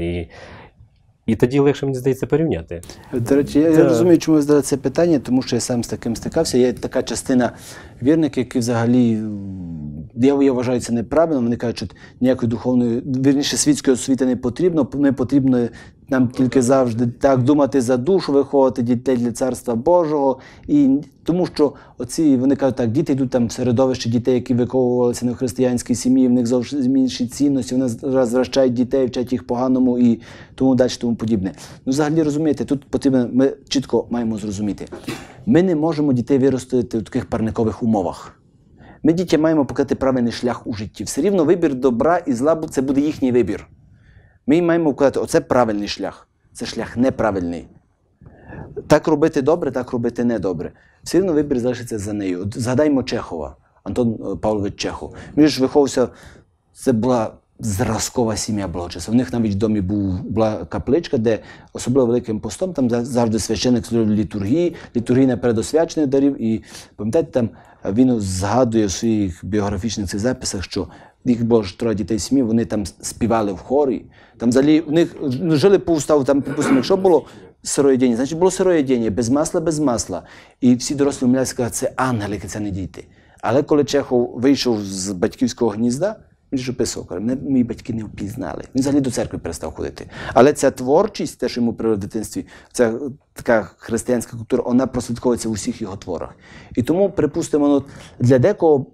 І тоді легше, мені здається, порівняти. До речі, я розумію, чому ви задали це питання, тому що я сам з таким стикався. Є така частина вірників, які взагалі, я вважаю це неправильно, вони кажуть, що ніякої духовної, вірніше, світської освіти не потрібно нам тільки завжди так думати за душу, виховувати дітей для Царства Божого. І тому що вони кажуть так, діти йдуть там в середовище дітей, які виховувалися не в християнській сім'ї, в них зовсім інші цінності, вони розвращають дітей, вчать їх поганому і тому далі, тому подібне. Ну, взагалі, розумієте, тут потрібно, ми чітко маємо зрозуміти. Ми не можемо дітей виростити в таких парникових умовах. Ми дітям маємо показати правильний шлях у житті. Все рівно вибір добра і зла – це буде їхній вибір. Ми їм маємо показати, оце правильний шлях, це шлях неправильний. Так робити добре, так робити недобре. Все рівно вибір залишиться за нею. От згадаймо Чехова, Антон Павлович Чехов. Він ж виховувався, це була зразкова сім'я Благочества. У них навіть в домі була капличка, де особливо Великим постом там завжди священник служив літургії, літургійне передосвячення дарів. І пам'ятаєте, там він згадує в своїх біографічних цих записах, що їх було ж 3 дітей в сім'ї, вони там співали в хорі. Там взагалі в них жили по уставу, там, припустимо, якщо було сироєдіння, значить було сироєдіння, без масла. І всі дорослі умиляють, сказали, це ангелики, це не діти. Але коли Чехов вийшов з батьківського гнізда, він ж описував, каже, мене мої батьки не впізнали. Він взагалі до церкви перестав ходити. Але ця творчість, те, що йому привело в дитинстві, ця така християнська культура, вона прослідковується в усіх його творах. І тому, припустимо, для декого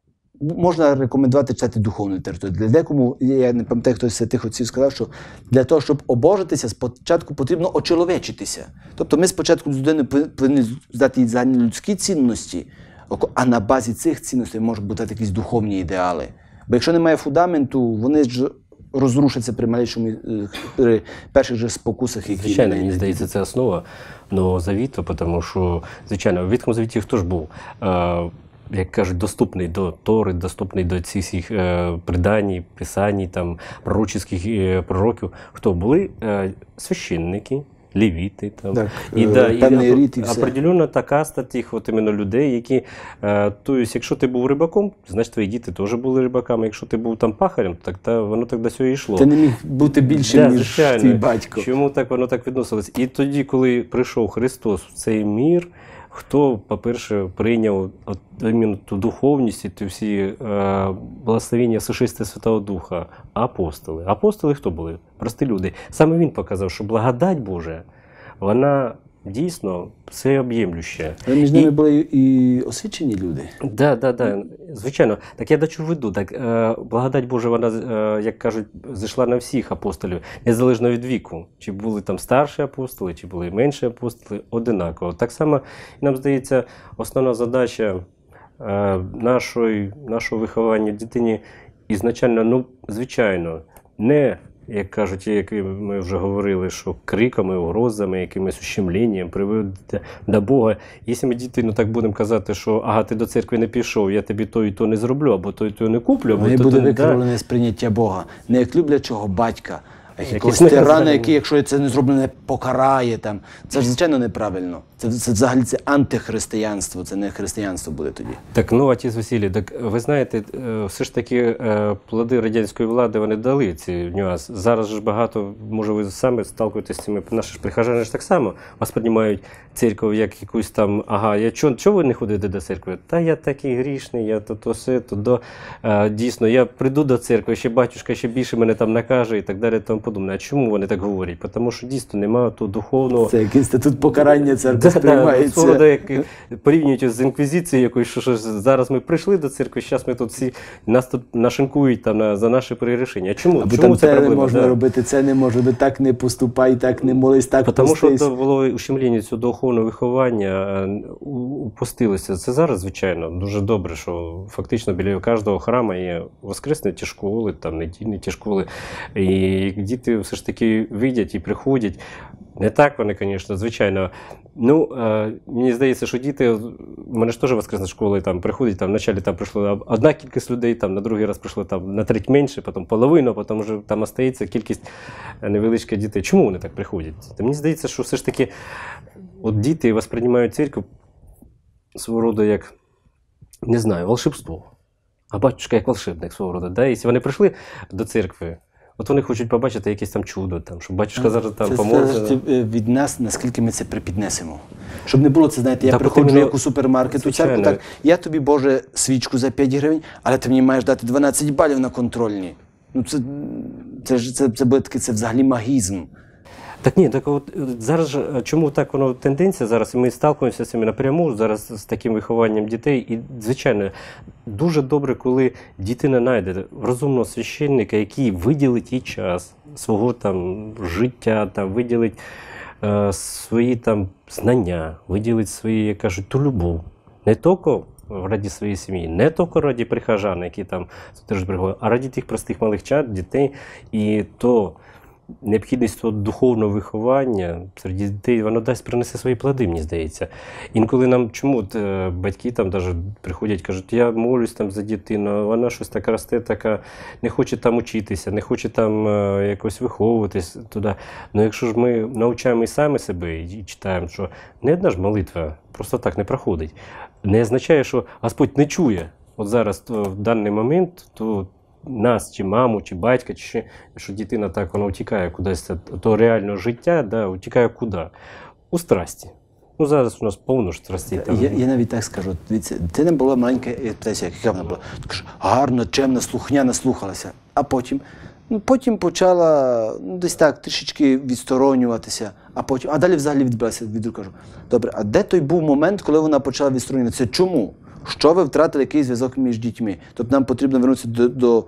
можна рекомендувати читати духовну літературу. Для декому, я не пам'ятаю, хтось з святих отців сказав, що для того, щоб обожитися, спочатку потрібно очоловечитися. Тобто ми спочатку з людини повинні здати їй загальні людські цінності, а на базі цих цінностей можуть бути якісь духовні ідеали. Бо якщо немає фундаменту, вони ж розрушаться при перших же спокусах, які... Звичайно, мені здається, це основа Нового Завіту, тому що, звичайно, в Ветхому Завіті хто ж був? Як кажуть, доступний до Тори, доступний до цих всіх предань, писань, там, пророчих пророків. Хто були? Священники, левіти. Там. Так, і певний рід і все. Определенна та каста тих от іменно людей, які, тобто, якщо ти був рибаком, значить твої діти теж були рибаками. Якщо ти був там пахарем, так воно так до цього і йшло. Ти не міг бути більшим, ніж твій батько. Чому так воно так відносилось? І тоді, коли прийшов Христос в цей мір, хто, по-перше, прийняв іменно ту духовність і ті всі благословення сошествия Святого Духа? Апостоли. Апостоли хто були? Прості люди. Саме він показав, що благодать Божа, вона дійсно всеоб'ємлюща. Але між ними були і освічені люди. Так, звичайно. Так я до чого веду. Так, благодать Божа, вона, як кажуть, зійшла на всіх апостолів, незалежно від віку. Чи були там старші апостоли, чи були менші апостоли, одинаково. Так само, нам здається, основна задача нашого виховання дитині ізначально, звичайно, не, як кажуть, як ми вже говорили, що криками, угрозами, якимось ущемленням приводити до Бога. Якщо ми діти, так будемо казати, що ага, ти до церкви не пішов, я тобі то і то не зроблю, або то і то не куплю, або не то буде не викривлене сприйняття Бога. Не як люблячого батька, а як якогось Якийсь тирана, наказаний. який, якщо це не зроблено, покарає. Там. Це ж, звичайно, неправильно. Це взагалі це антихристиянство, це не християнство буде тоді. Так, отець Василій, так ви знаєте, все ж таки плоди радянської влади, вони дали ці нюанси. Зараз ж багато, може ви самі сталкуєтесь з цими, наші ж прихожани ж так само вас приймають церкву як якусь там, ага, чого ви не ходите до церкви? Та я такий грішний, я то все, то дійсно, я прийду до церкви, ще батюшка ще більше мене там накаже і так далі, тому подобне. А чому вони так говорять? Тому що дійсно немає того духовного... Це як інститут покарання церкви сприймається. Свого роду, як порівнюють з інквізицією якоюсь, що зараз ми прийшли до церкви, зараз ми тут всі, нас тут нашинкують там, за наші прирішення. А чому? Або Чому там це це проблема? не можна робити, це не може бути, так не поступай, так не молись, так Тому що постись. то було ущемлення цього духовного виховання, упустилося. Це зараз, звичайно, дуже добре, що фактично біля кожного храму є воскресні ті школи, там недільні ті школи. І діти все ж таки видять і приходять. Не так вони, звісно, звичайно. Мені здається, що діти, у мене ж теж воскресна школа, там приходять, там вначалі там прийшло одна кількість людей, там на другий раз прийшло там на треть менше, потім половину, потім вже там остається кількість невеличка дітей. Чому вони так приходять? Мені здається, що все ж таки от діти восприймають церкву свого роду як, не знаю, волшебство. А батюшка як волшебник свого роду. Да? Якщо вони прийшли до церкви, от вони хочуть побачити якесь там чудо, там, щоб батюшка зараз там поможе. Це від нас, наскільки ми це припіднесемо. Щоб не було це, знаєте, я Та приходжу потрібно- як у супермаркет, у церкву, Звичайно. так, я тобі, Боже, свічку за 5 гривень, але ти мені маєш дати 12 балів на контрольні. Це буде таке, це взагалі магізм. Так ні, так от зараз же, чому так воно тенденція зараз, і ми сталкуємося з цим напряму, зараз з таким вихованням дітей. І, звичайно, дуже добре, коли дитина знайде розумного священника, який виділить їй час свого там життя, там, виділить свої там знання, виділить свої, як кажуть, ту любов. Не тільки раді своєї сім'ї, не тільки раді прихожан, які там теж приходять, а раді тих простих малих чад, дітей. І то необхідність того духовного виховання серед дітей, воно принесе свої плоди, мені здається. Інколи нам, чому батьки там даже приходять, кажуть, я молюсь там за дитину, а вона щось так росте, така, не хоче там учитися, не хоче там якось виховуватись туди. Ну якщо ж ми навчаємо і самі себе і читаємо, що не одна ж молитва просто так не проходить, не означає, що Господь не чує. От зараз в даний момент, то нас, чи маму, чи батька, чи ще, що дитина так, вона утікає кудись від того реального життя, да, утікає куди? У страсті. Ну, зараз у нас повно ж страстей. Я навіть так скажу. Дивіться, дитина була маленька, я питаюся, яка вона була. Така гарна, чемна, слухняна, слухалася. А потім почала десь так трішечки відсторонюватися, а далі взагалі відбилася від рук. Кажу, добре, а де той був момент, коли вона почала відсторонюватися? Чому? Що ви втратили, який зв'язок між дітьми? Тобто нам потрібно вернутися до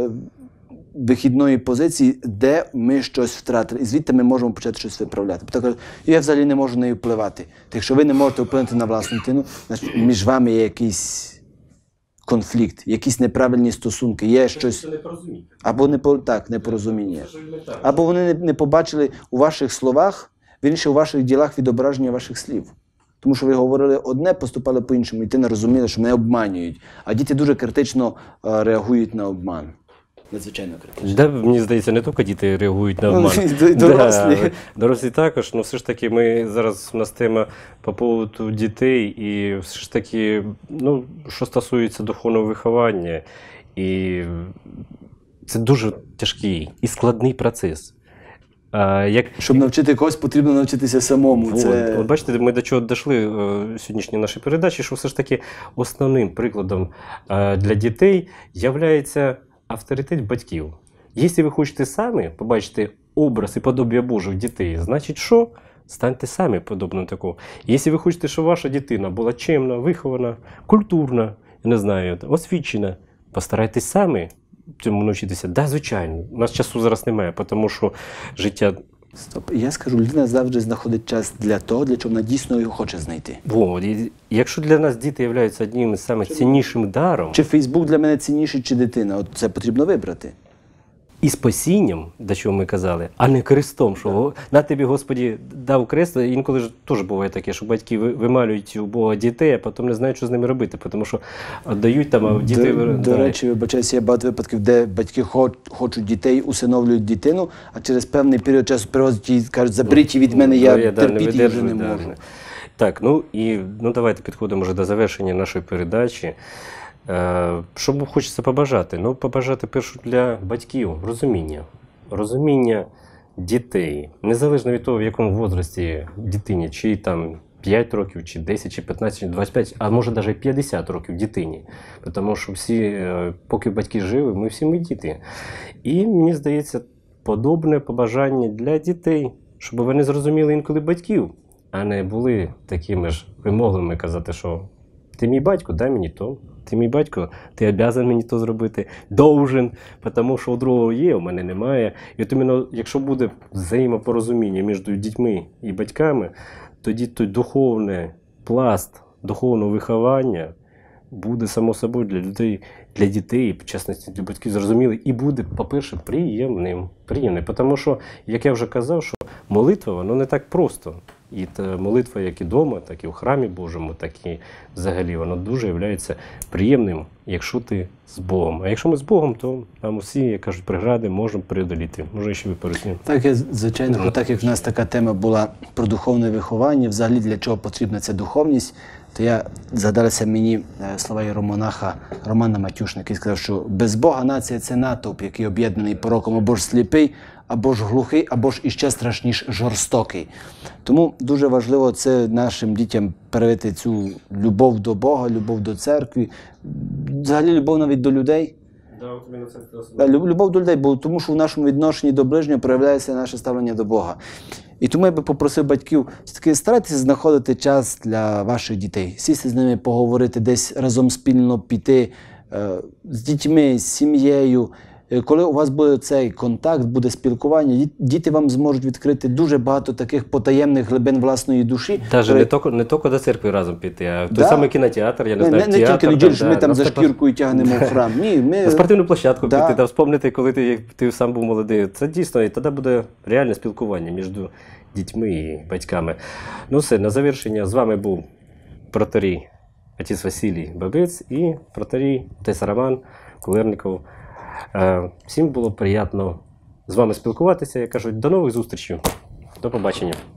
вихідної позиції, де ми щось втратили. І звідти ми можемо почати щось виправляти. Так, я взагалі не можу нею впливати. Так, якщо ви не можете вплинути на власну дитину, значить між вами є якийсь конфлікт, якісь неправильні стосунки, є щось... Або непорозуміння. Або вони не побачили у ваших словах, вірніше у ваших ділах відображення ваших слів. Тому що ви говорили одне, поступали по-іншому, і ти не розуміла, що мене обманюють. А діти дуже критично реагують на обман. Надзвичайно критично. Да, мені здається, не тільки діти реагують на обман. Дорослі. Да, дорослі також, але все ж таки ми зараз, у нас тема по поводу дітей, і все ж таки, ну, що стосується духовного виховання, і це дуже тяжкий і складний процес. Щоб навчити когось, потрібно навчитися самому. От бачите, ми до чого дійшли в сьогоднішній нашій передачі, що все ж таки основним прикладом для дітей є авторитет батьків. Якщо ви хочете самі побачити образ і подобія Божих дітей, значить що? Станьте самі подобним такому. Якщо ви хочете, щоб ваша дитина була чемна, вихована, культурна, не знаю, освічена, постарайтесь самі цьому навчитися. Да, звичайно. У нас часу зараз немає, тому що життя... Стоп. Я скажу, людина завжди знаходить час для того, для чого вона дійсно його хоче знайти. Якщо для нас діти являються одним із найціннішим даром... Чи Фейсбук для мене цінніший, чи дитина? От це потрібно вибрати. І спасінням, до чого ми казали, а не крестом, що на тобі, Господі, дав крест. Інколи ж теж буває таке, що батьки вималюють у Бога дітей, а потім не знають, що з ними робити, тому що віддають там, а діти... До речі, вибачаюся, є багато випадків, де батьки хочуть дітей, усиновлюють дитину, а через певний період часу привозять її і кажуть, заберіть її від мене, я терпіти її вже не можу. Так, давайте підходимо вже до завершення нашої передачі. Що б хочеться побажати? Ну, побажати першу для батьків розуміння дітей. Незалежно від того, в якому возрасті дитині, чи там 5 років, чи 10, чи 15, чи 25, а може навіть 50 років дитині. Тому що всі, поки батьки живі, ми всі діти. І мені здається, подобне побажання для дітей, щоб вони зрозуміли інколи батьків, а не були такими ж вимогливими казати, що ти мій батько, дай мені то. Ти мій батько, ти обов'язаний мені то зробити, должен, тому що у другого є, у мене немає. І от іменно, якщо буде взаємопорозуміння між дітьми і батьками, тоді той духовний пласт духовного виховання буде само собою для дітей, в частності для батьків зрозумілий, і буде, по-перше, приємним. Тому що, як я вже казав, що молитва, воно не так просто. І та молитва як і вдома, так і в храмі Божому, так і взагалі, воно дуже є приємним, якщо ти з Богом. А якщо ми з Богом, то нам усі, як кажуть, прегради можемо преодоліти. Може, ще ви поясніть. Так, звичайно, так як в нас така тема була про духовне виховання, взагалі для чого потрібна ця духовність, то згадалися мені слова єромонаха Романа Матюшника, який сказав, що без Бога нація – це натовп, який об'єднаний пороком або ж сліпий, або ж глухий, або ж іще страшніш жорстокий. Тому дуже важливо це нашим дітям перевити цю любов до Бога, любов до церкви, взагалі любов навіть до людей. Любов до людей, тому що в нашому відношенні до ближнього проявляється наше ставлення до Бога. І тому я би попросив батьків, старайтеся знаходити час для ваших дітей, сісти з ними, поговорити, десь разом спільно піти з дітьми, з сім'єю, коли у вас буде цей контакт, буде спілкування, діти вам зможуть відкрити дуже багато таких потаємних глибин власної душі. Навіть не тільки до церкви разом піти, а в той Да. самий кінотеатр, я не знаю, Не театр. тільки неділю, що ми да, там на за шкіркою тягнемо в храм. Ні, ми... На спортивну площадку Да. піти, та вспомнити, коли ти сам був молодий. Це дійсно, і тоді буде реальне спілкування між дітьми і батьками. Ну все, на завершення з вами був протерій отець Василій Бабець і протерій отець Роман Кулерніков. Всім було приємно з вами спілкуватися. Я кажу, до нових зустрічей. До побачення.